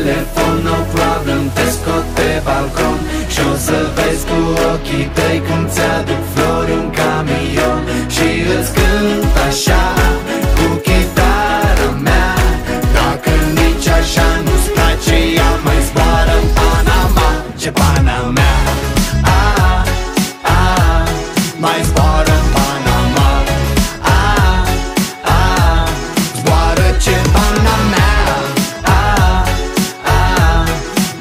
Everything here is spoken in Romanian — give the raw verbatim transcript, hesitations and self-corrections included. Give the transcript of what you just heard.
telefon, no problem, te scot pe balcon și o să vezi cu ochii tăi cum ți-aduc flori un camion. Și îți cânt așa cu chitara mea, dacă nici așa nu-ți place, ea mai zboară în Panama. Ce pana mea, a, a, mai zboară